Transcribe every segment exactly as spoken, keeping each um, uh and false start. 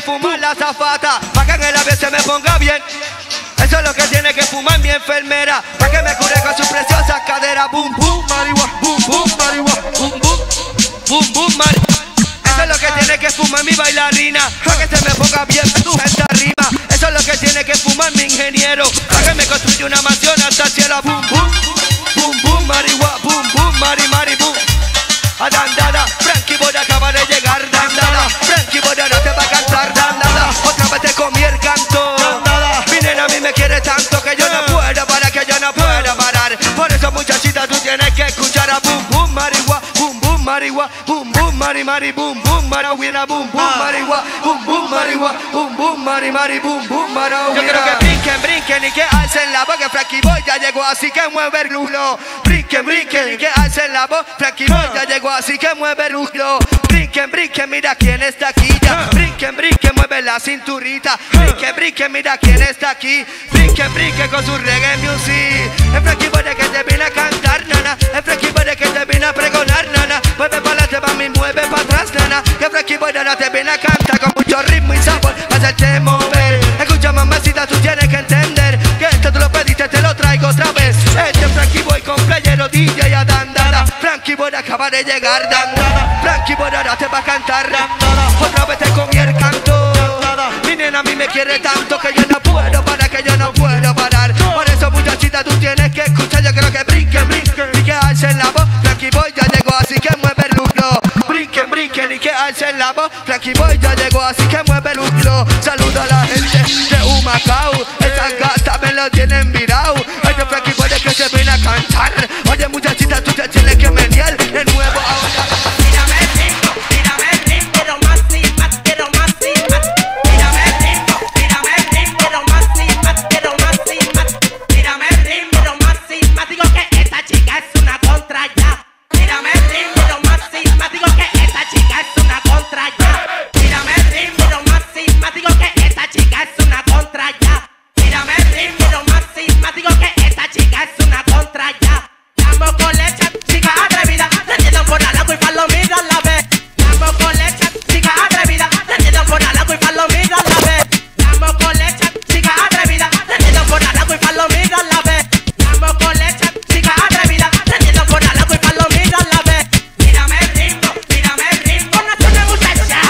que fumar la zafata, pa' que en el avión se me ponga bien. Eso es lo que tiene que fumar mi enfermera, pa' que me cure con sus preciosas caderas. Boom, boom, marihuana, boom, boom, marihuana, boom, boom, boom, boom, marihuana. Eso es lo que tiene que fumar mi bailarina, pa' que se me ponga bien tu gente arriba. Eso es lo que tiene que fumar mi ingeniero, pa' que me construya una mansión hasta el cielo. Boom, boom, boom, boom, marihuana, boom, boom, mari, mari, boom. Adandada, Frankie Boy acaba de llegar, dandada. Frankie Boy ahora te va a cantar, dandada. Otra vez te comí el canto, dandada. Mi nena a mí me quiere tanto que yo no puedo parar, que yo no puedo parar. Por eso muchachita tú tienes que escuchar a boom, boom, marihuana, boom, boom, marihuana, boom, boom, mari, mari, boom, boom, marihuana, boom, boom, marihuana, boom, boom, marihuana, boom, boom, mari, mari, boom, boom, marihuana. Yo quiero que brinquen, brinquen y que alcen la voz, que Frankie Boy ya llegó, así que mueve el culo. Brinquen, brinquen y que alcen la voz, Frankie Boy ya llegó, así que mueve el culo. Brinquen, brinquen, mira quién está aquí ya. Brinquen, brinquen, mueve la cinturita. Brinquen, brinquen, mira quién está aquí. Brinquen, brinquen con su reggae music. Es Frankie Boy que te viene a cantar, nana. Es Frankie Boy que te viene a pregonar, nana. Mueve para adelante, mami, mueve para atrás, nana. Que Frankie Boy ahora te viene a cantar con mucho ritmo y sabor, hacerte mover. Escucha, mamacita, tú tienes que entender que esto tú lo pediste, te lo traigo otra vez. Este es Frankie Boy con playero, D J y Adandada. Frankie Boy acaba de llegar, dandada. Frankie Boy ahora te va a cantar, dandada. Otra vez te comí el canto, dandada. Mi nena a mí me quiere tanto que yo no puedo parar, que yo no puedo parar. Por eso muchachita tú tienes que escuchar. Yo creo que brinquen, brinquen y que alcen la voz. Frankie Boy ya llegó, así que mueve el culo. Brinquen, brinquen y que alcen la voz. Frankie Boy ya llegó, así que mueve el culo. Saluda a la gente de Humacao, esas gatas me lo tienen virado. Este Frankie Boy es que se viene a cantar. Oye muchachita, tú te tienes que menear de nuevo ahora. Mírame el ritmo, mírame el ritmo, quiero más y más, quiero más y más. Mírame el ritmo, mírame el ritmo, quiero más y más, quiero más y más. Mírame el ritmo, quiero más y más. Digo que esta chica es una contra ya. Mírame el ritmo, quiero más y más. Digo que esta chica es una contra ya. Mírame el ritmo, quiero más y más. Digo que esta chica es una contra ya. Mírame el ritmo, quiero más y más. Digo que esta chica es una contra ya. Lambo con leche, chica atrevida, prendiendo por al agua y palomita a la vez. Lambo con leche, chica atrevida, prendiendo por al agua y palomita a la vez. Lambo con leche, chica atrevida, prendiendo por al agua y palomita a la vez. Lambo con leche, chica atrevida, prendiendo por al agua y palomita a la vez. Mírame el ritmo, mírame el ritmo, no es una muchacha.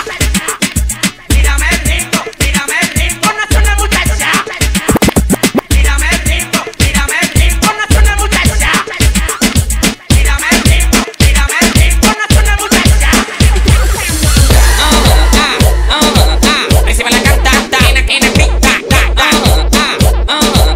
Mírame el ritmo, mírame el ritmo, no es una muchacha. Mírame el ritmo, mírame el ritmo, no es una muchacha. Mírame el ritmo, mírame el ritmo, no es una muchacha. Ah, ah, ah, recibe la cantata, quina, quina, quina, ah, ah,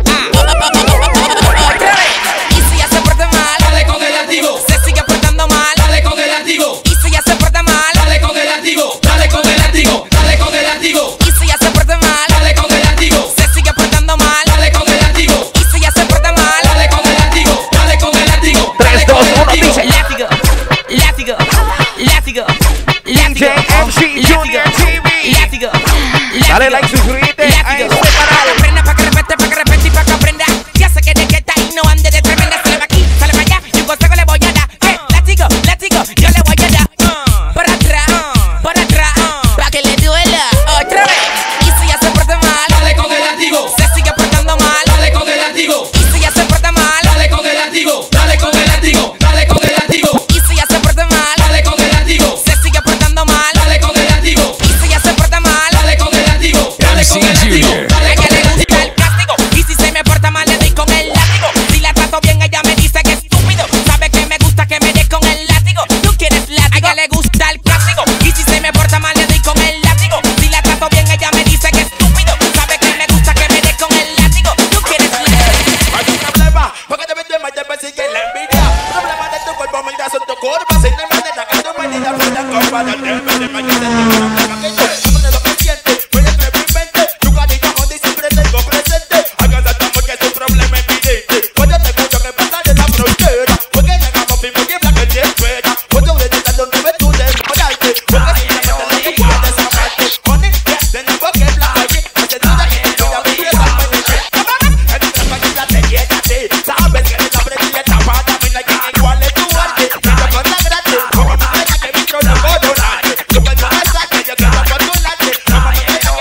ah. Y si ya se porta mal, Dale con el látigo, se sigue portando mal. dale con el látigo, Y si ya se porta mal, dale con el látigo, dale con el látigo, dale con el látigo, y si ya se porta mal, dale con el látigo, se sigue portando mal. dale con el látigo, Y si ya se porta mal, dale con el látigo, dale con el látigo, tres, dos, uno, dice. látigo, látigo, látigo, látigo, M C Junior T V. látigo, Dale like, suscríbete a látigo. este canal. Aprenda pa' que respete, pa' que respete y pa' que aprenda. Ya sé que de que está y no ande de tremenda. Sale pa' aquí, sale pa' allá y un consejo le voy a dar. Eh, látigo, látigo, yo le voy a dar. Uh, por atrás, uh, por atrás, uh, pa' que le duela. Otra vez. Y si ya se porta mal, dale con el látigo, se sigue portando mal. dale con el látigo, Y si ya se porta mal, dale con el látigo, dale con el látigo, dale con el látigo, y si ya se porta mal, dale con el látigo, se sigue portando mal. dale con el látigo, Y si ya se porta mal, dale con el látigo, dale con el látigo, a dale ella con le el gusta látigo. el plástico. Y si se me porta mal, le doy con el látigo. Si la trato bien, ella me dice que es estúpido. Sabe que me gusta que me des con el látigo. Tú quieres látigo, a ella le gusta el plástico. Y si se me porta mal, le doy con el látigo. Si la trato bien, ella me dice que es estúpido. Sabe que me gusta que me des con el látigo. Tú quieres látigo. Hay un problema, porque te vende más, te persigue la envidia. Problema de tu cuerpo, mira, son tu curva. Sin de manera que tu medida pueda comparar. Debe de mañana, una placa que yo, sobre lo que sientes. Puede ser mi mente, tu cariño, donde siempre tengo presente. Agárrate porque es un problema evidente. Cuando te escucho que pasa de la frontera, porque llegamos firme y blanca que te espera. Cuando le dices donde ves tú desmorarte, porque si te metes lo que quieres amarte. Con el que tenemos que hablar, hace duda que te voy a vivir esa manera. El trampa que la te llega a ti, sabes que eres la predilecta para mí, la que igual es tu arte. Pero con la gracia, como mi reina que mi trono por donarte. Yo puedo pensar que yo quiero controlarte, como mi reina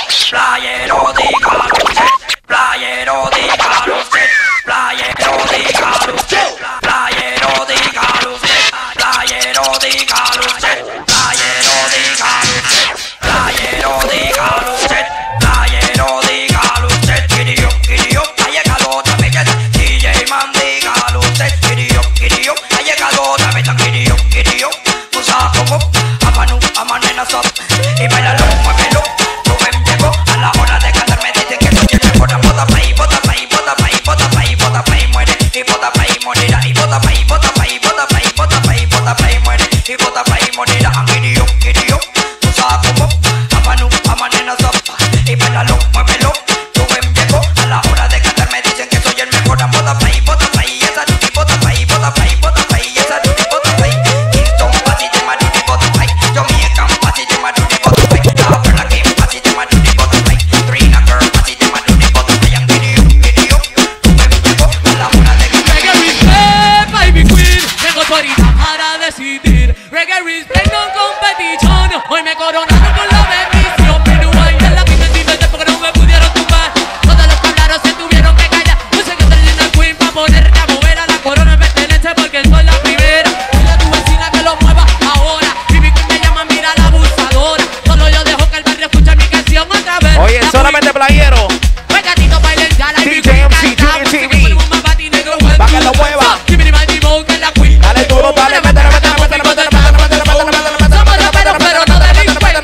Playero, dígalo usted. Playero, dígalo usted. Playero, dígalo usted. Playero, dígalo usted. Playero, dígalo usted. Playero, dígalo usted. Playero, dígalo usted. Playero, dígalo usted. Kirio, kirio, ha llegado otra belleza. D J Man, dígalo usted. Kirio, kirio, ha llegado otra belleza. Kirio, kirio, tú sabes cómo. Amanu, amanena sop. Y bailalo, muévelo. Rubén llegó a la hora de cantar. Me dicen que soy el mejor. Bota pa' ahí, bota pa' ahí, bota pa' ahí, bota pa' ahí, bota pa' ahí, muere. Y bota pa' ahí, morirá. Y bota pa' ahí, bota pa' ahí, bota pa' ahí, bota pa' ahí, bota pa' ahí, muere. Y bota pa' ahí, morirá. Kirio, kirio, tú sabes cómo. Amanu, amanena sop. Y bailalo, muévelo. Rubén llegó a la hora de cantar. Me dicen que soy el mejor. Bota pa' ahí, bota pa' ahí, esa tuti, bota pa' ahí, bota pa' ahí, bota pa' ahí, esa tuti, bota pa' ahí. Kingston, pasi de maruti, bota pa' ahí. Yo me encam, pasi de maruti, bota pa' ahí. La perla game, pasi de maruti, bota pa' ahí. Trina girl, pasi de maruti, bota pa' ahí. Kirio, kirio, Rubén llegó a la hora de cantar. Reggae respect, baby queen. Tengo autoridad para decidir. Reggae respect, no competition. Hoy me coronaron con la bendición. Pero ahí en la vida sentimental porque no me pudieron tumbar. Todos los que hablaron se tuvieron que callar. No sé qué traen la queen pa' ponerte a mover a la corona. Me pertenece porque soy la primera. Dile a tu vecina que lo mueva ahora. Y mi queen me llama, mira la abusadora. Solo yo dejo que el barrio escuche mi canción otra vez. Oye, La solamente playero. Pues gatito bailen ya la D J M C Junior T V. Pa' que lo mueva. Dale duro, dale, métele, métele, métele, métele, métele, métele, métele, métele, métele. Somos raperos pero no delincuentes.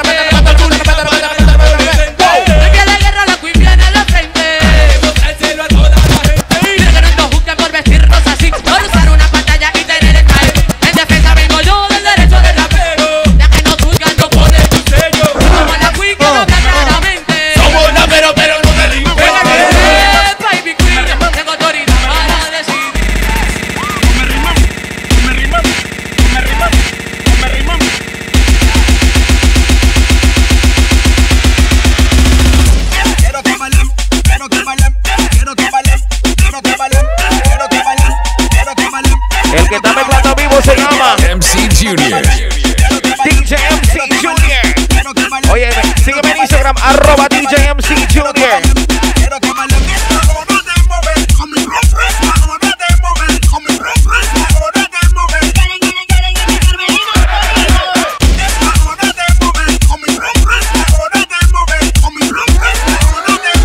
El que la guerra la queen viene a la frente. Mira que no nos juzguen por vestirnos así, por usar una pantalla y tener el caer. En defensa vengo yo del derecho del rapero. Ya que nos juzgan no ponen tu sello. Somos la queen que habla claramente. Somos raperos pero no delincuentes. Baby queen, tengo autoridad para decidir. Quiero que bailen, quiero que bailen, quiero que bailen, quiero que bailen, quiero que bailen, quiero que bailen. El que está mezclando vivo se llama M C Junior. D J M C Junior. Oye, sígueme en Instagram, arroba D J M C Junior. Quiero que bailen, ahora te mover, con mi refresh, ahora te mover, con mi refresh, ahora te mover. Ahora te mover, con mi refresh, ahora te mover, con mi refresh, ahora te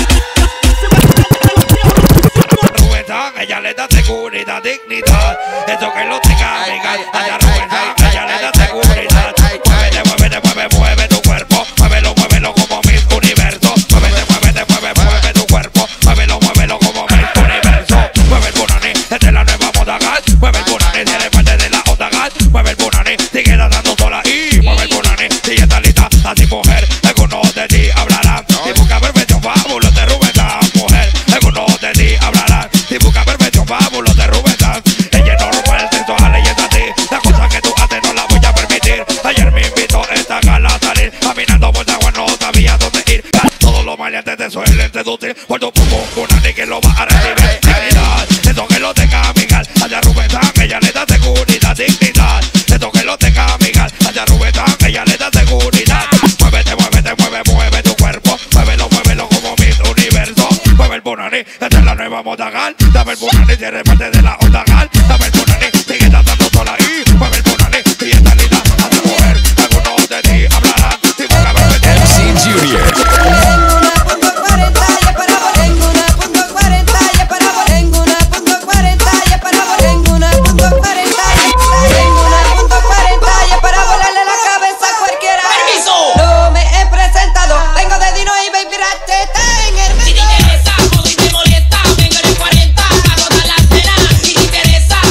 mover. Rubén, ella le da seguridad, dignidad. Eso que lo tenga, amiga. Allá Rubén, ella le da seguridad. Muévete, muévete, mueve, mueve tu cuerpo. Muévelo, muévelo como Miss Universo. Muévete, muévete, mueve, mueve tu cuerpo. Muévelo, muévelo como Miss Universo. Mueve el bunani, esta es la nueva moda gas. Mueve el bunani, si eres parte de la onda gas. Mueve el bunani, sigue danzando sola y mueve el bunani. Si está lista, así mujer, algunos de ti hablarán. Si busca perfección, fábulos de Rubén, mujer, algunos de ti hablarán. Si busca perfección, fábulos de Rubén, ella es normal, sensual, ella es así. La cosa que tú haces no la voy a permitir. Ayer me invitó esta gala a salir. Caminando por agua no sabía dónde ir. Todos los maleantes te suelen seducir. Por tu pum pum, una ni que lo va a recibir. Dignidad, eso que lo tenga amigal. Allá Rubén, ella le da seguridad. Dignidad, eso que lo tenga amigal. Allá Rubén, ella le da seguridad. Muévete, muévete, mueve, mueve tu cuerpo. Muévelo, muévelo como Miss Universo. Mueve el bunani, esta es la nueva moda gal. Dame el bunani, si eres parte de la onda gal. Dame el bunani, sigue danzando sola y mueve el bunani. Si está linda, hace mujer, algunos de ti hablarán. Si busca perfección, M C Junior. No me he presentado, vengo de Dino y Baby Rateta en el Si te interesa, joder, te molesta, vengo en el cuarenta, pago toda la cena. Si te interesa,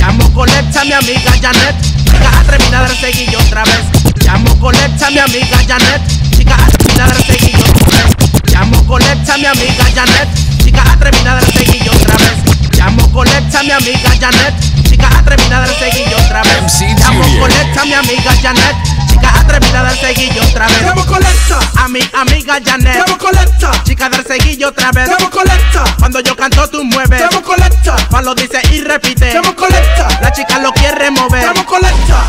Llamo Colecta, mi amiga Janet, chica atrevida del seguillo otra vez. Llamo Colecta, mi amiga Janet, chica atrevida del seguillo otra vez. Llamo Colecta, mi amiga Janet, chica atrevida del seguillo otra vez. Llamo Colecta, mi amiga Janet, chica atrevida del seguillo otra vez. M C Llamo Junior. Colecta, mi amiga Janet, chica atrevida del seguillo otra vez. Llamo Colecta, A mi amiga Janet, llamo Colecta, chica del seguillo otra vez. llamo Colecta, Cuando yo canto tú mueves, llamo Colecta, Juan lo dice y repite. llamo Colecta, La chica lo quiere mover. llamo Colecta.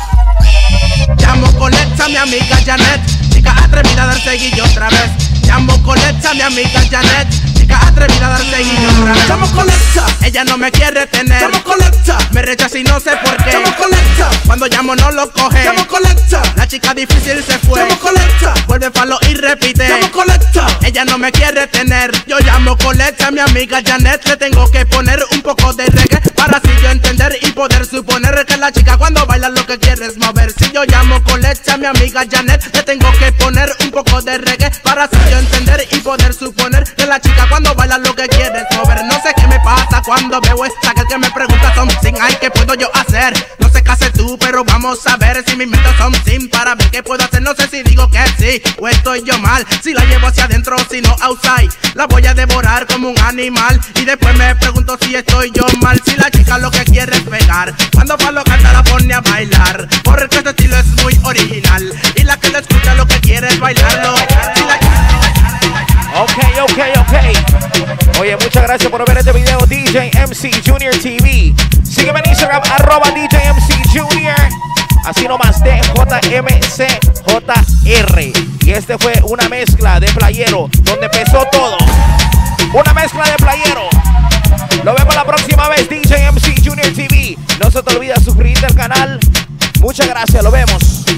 Llamo Colecta, mi amiga Janet, chica atrevida del seguillo otra vez. Llamo Colecta, mi amiga Janet, chica atrevida del seguillo otra vez. Llamo Colecta, Ella no me quiere tener, llamo Colecta, me rechaza y no sé por qué. llamo Colecta, Cuando llamo no lo coge, llamo Colecta, la chica difícil se fue. llamo Colecta, Vuelve falo y repite. llamo Colecta. Ella no me quiere tener. Yo llamo Colecta, mi amiga Janet. Le tengo que poner un poco de reggae para así yo entender y poder suponer que la chica cuando baila lo que quiere es mover. Si yo llamo Colecta, mi amiga Janet, le tengo que poner un poco de reggae para así yo entender y poder suponer que la chica cuando baila lo que quiere es mover. No sé qué me pasa cuando veo esta que el que me pregunta son sin ay, ¿qué puedo yo hacer? No sé qué haces tú, pero vamos a ver si mis metas son sin para ver qué puedo hacer. No sé si digo que sí o estoy yo mal, si la llevo hacia adentro o si no outside. La voy a devorar como un animal y después me pregunto si estoy yo mal. Si la chica lo que quiere es pegar, cuando Pablo canta la pone a bailar, porque este estilo es muy original y la que lo escucha lo que quiere es bailarlo. Si la Ok, ok, ok. Oye, muchas gracias por ver este video, D J M C Junior T V. Sígueme en Instagram, arroba D J M C Junior. Así nomás, D J M C J R. Y este fue una mezcla de Playero, donde empezó todo. Una mezcla de Playero. Lo vemos la próxima vez, D J M C Junior T V. No se te olvide suscribirte al canal. Muchas gracias, lo vemos.